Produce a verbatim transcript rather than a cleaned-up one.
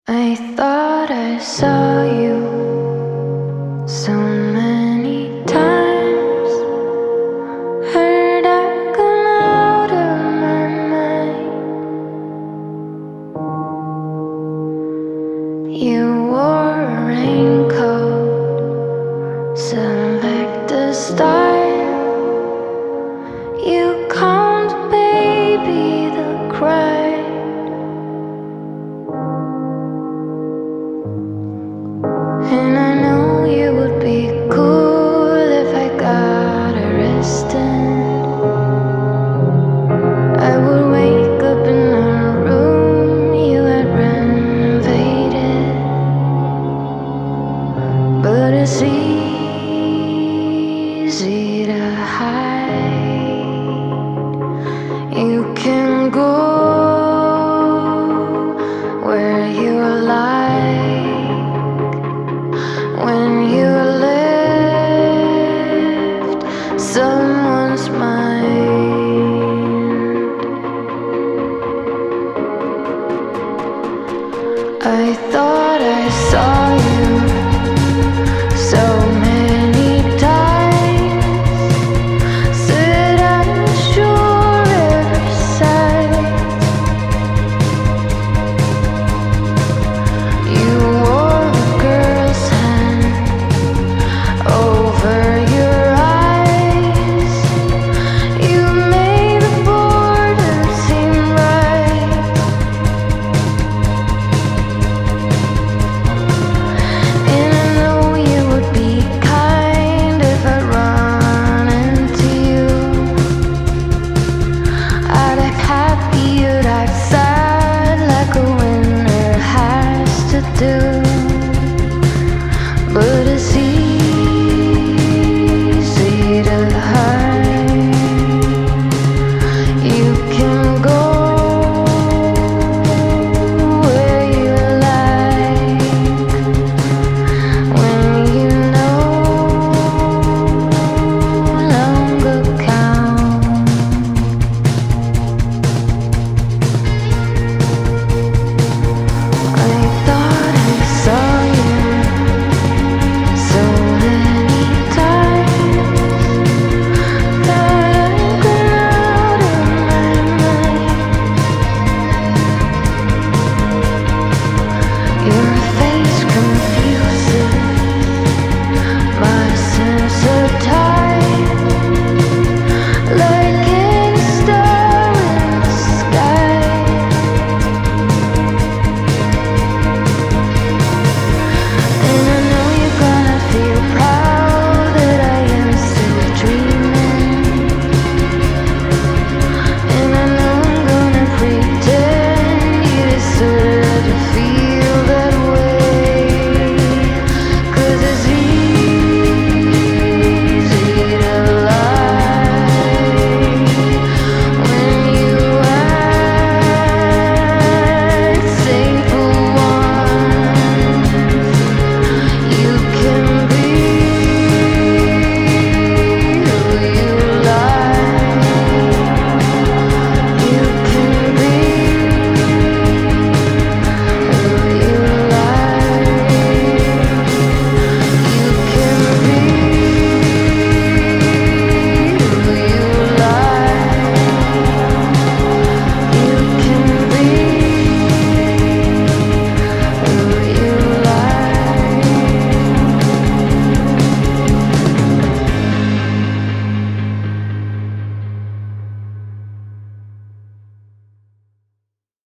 I thought I saw you so many times, heard I come out of my mind. You wore a raincoat, selected style. You calmed baby the cry. And I know you would be cool if I got arrested. I would wake up in a room you had renovated. But it's easy to hide. You can go where you like when you lift someone's mind. I thought I saw you